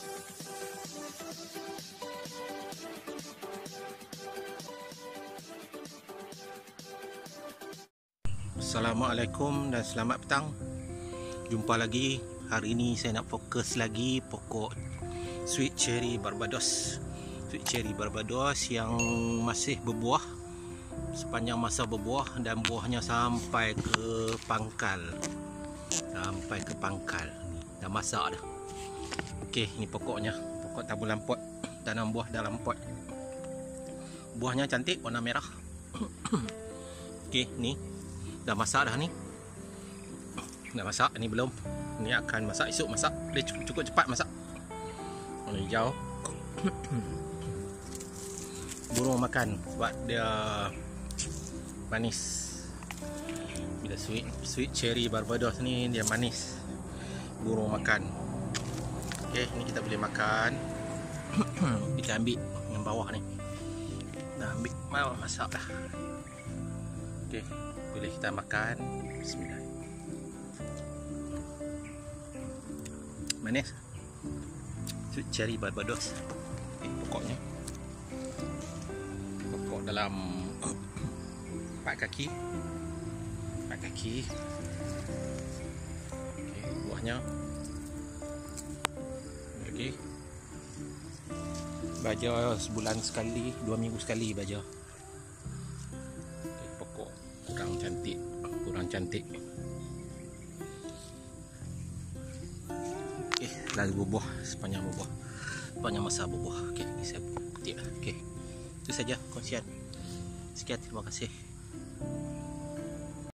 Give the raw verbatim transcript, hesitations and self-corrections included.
Assalamualaikum dan selamat petang. Jumpa lagi. Hari ini saya nak fokus lagi pokok sweet Ceri Barbados. Sweet Ceri Barbados yang masih berbuah sepanjang masa berbuah, dan buahnya sampai ke pangkal. Sampai ke pangkal. Ni dah masak dah. Okey, ni pokoknya. Pokok Tabulampot. Tanam buah dalam pot. Buahnya cantik, warna merah. Okey, ni dah masak dah ni. Dah masak, ni belum. Ni akan masak esok, masak. Dia cukup cepat masak. Warna hijau. Burung makan sebab dia manis. Bila sweet sweet Ceri Barbados ni dia manis. Burung makan. Okey, ni kita boleh makan. Kita ambil yang bawah ni. Dah ambil, mau masak dah. Okey, boleh kita makan. Bismillah. Manis. Sweet Ceri Barbados. Okay, pokoknya. Pokok dalam empat kaki. Empat kaki. Okay, buahnya. Okey. Baja sebulan sekali, dua minggu sekali baja. Okay, pokok kurang cantik, kurang cantik. Okey, lalu berbuah sepanjang berbuah, sepanjang masa berbuah. Okey, ini saya kutip lah. Okey, itu saja kongsian. Sekian, terima kasih.